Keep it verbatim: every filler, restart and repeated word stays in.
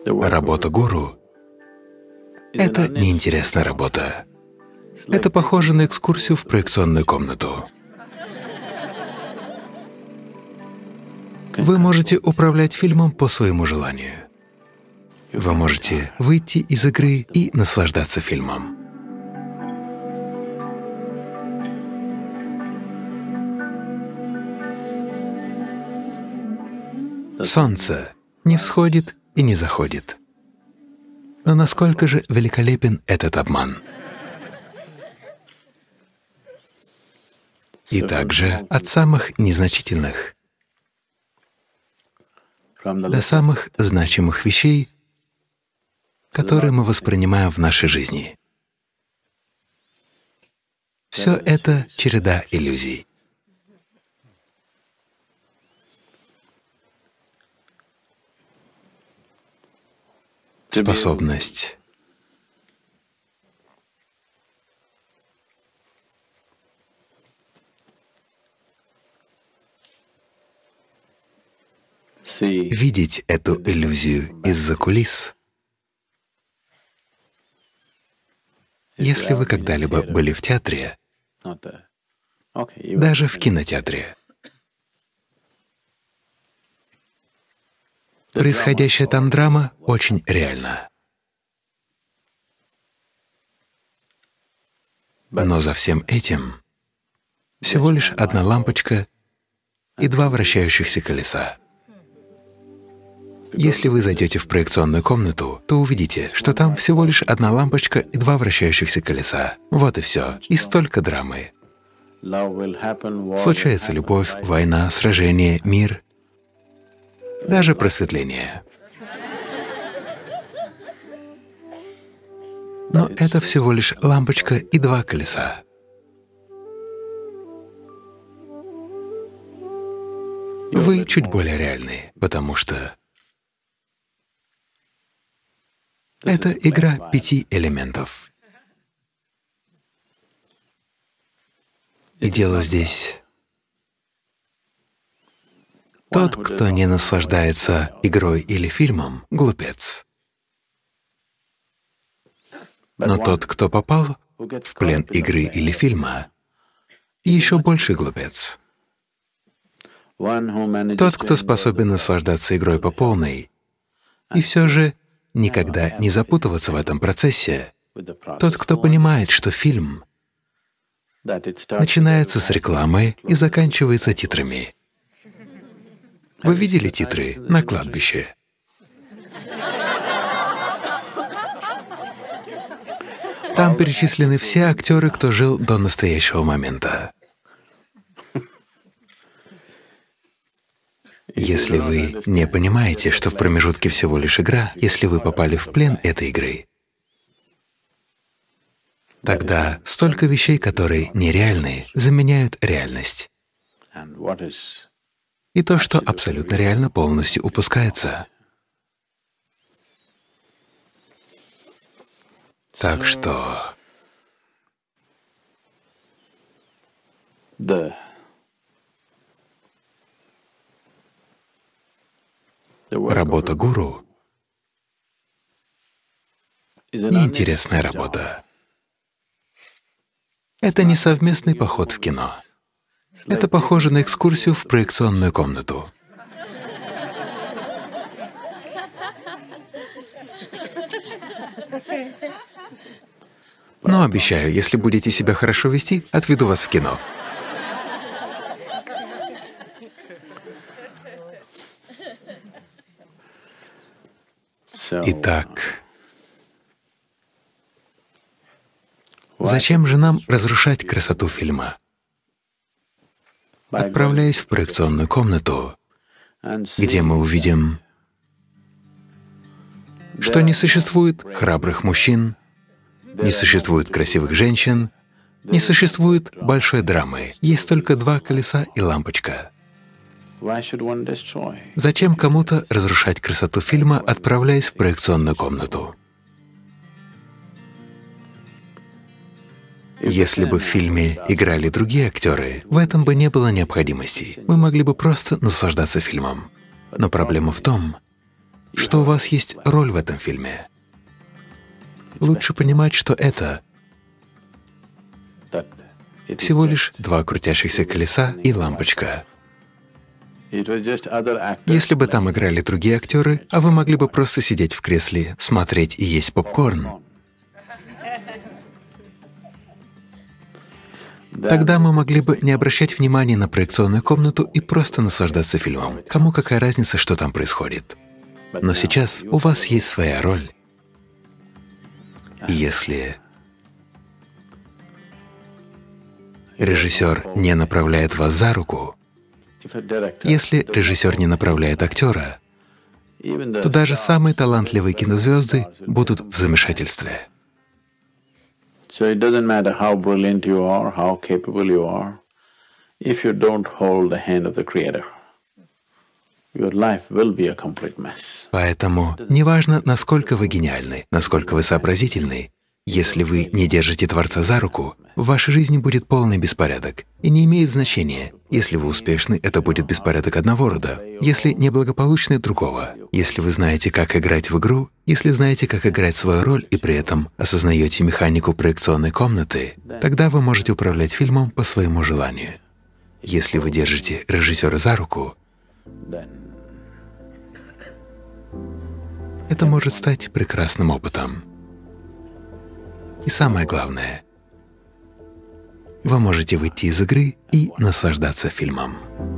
Работа гуру — это неинтересная работа. Это похоже на экскурсию в проекционную комнату. Вы можете управлять фильмом по своему желанию. Вы можете выйти из игры и наслаждаться фильмом. Солнце не всходит и не заходит. Но насколько же великолепен этот обман! И также от самых незначительных до самых значимых вещей, которые мы воспринимаем в нашей жизни. Все это череда иллюзий. Способность видеть эту иллюзию из-за кулис. Если вы когда-либо были в театре, даже в кинотеатре, происходящая там драма очень реальна. Но за всем этим всего лишь одна лампочка и два вращающихся колеса. Если вы зайдете в проекционную комнату, то увидите, что там всего лишь одна лампочка и два вращающихся колеса. Вот и все. И столько драмы. Случается любовь, война, сражение, мир, даже просветление. Но это всего лишь лампочка и два колеса. Вы чуть более реальны, потому что это игра пяти элементов. И дело здесь: тот, кто не наслаждается игрой или фильмом, — глупец. Но тот, кто попал в плен игры или фильма, еще больше глупец. Тот, кто способен наслаждаться игрой по полной, и все же никогда не запутываться в этом процессе, тот, кто понимает, что фильм начинается с рекламы и заканчивается титрами. Вы видели титры на кладбище? Там перечислены все актеры, кто жил до настоящего момента. Если вы не понимаете, что в промежутке всего лишь игра, если вы попали в плен этой игры, тогда столько вещей, которые нереальны, заменяют реальность. И то, что абсолютно реально, полностью упускается. Так что работа гуру — неинтересная работа. Это не совместный поход в кино. Это похоже на экскурсию в проекционную комнату. Но обещаю, если будете себя хорошо вести, отведу вас в кино. Итак, зачем же нам разрушать красоту фильма? Отправляясь в проекционную комнату, где мы увидим, что не существует храбрых мужчин, не существует красивых женщин, не существует большой драмы, есть только два колеса и лампочка. Зачем кому-то разрушать красоту фильма, отправляясь в проекционную комнату? Если бы в фильме играли другие актеры, в этом бы не было необходимости. Мы могли бы просто наслаждаться фильмом. Но проблема в том, что у вас есть роль в этом фильме. Лучше понимать, что это всего лишь два крутящихся колеса и лампочка. Если бы там играли другие актеры, а вы могли бы просто сидеть в кресле, смотреть и есть попкорн, тогда мы могли бы не обращать внимания на проекционную комнату и просто наслаждаться фильмом. Кому какая разница, что там происходит? Но сейчас у вас есть своя роль. И если режиссер не направляет вас за руку, если режиссер не направляет актера, то даже самые талантливые кинозвезды будут в замешательстве. So it doesn't matter how brilliant you are, how capable you are, if you don't hold the hand of the Creator, your life will be a complete mess. Поэтому неважно, насколько вы гениальны, насколько вы сообразительны, если вы не держите Творца за руку, в вашей жизни будет полный беспорядок. И не имеет значения, если вы успешны, это будет беспорядок одного рода, если неблагополучный — другого. Если вы знаете, как играть в игру, если знаете, как играть свою роль и при этом осознаете механику проекционной комнаты, тогда вы можете управлять фильмом по своему желанию. Если вы держите режиссера за руку, это может стать прекрасным опытом. И самое главное, вы можете выйти из игры и наслаждаться фильмом.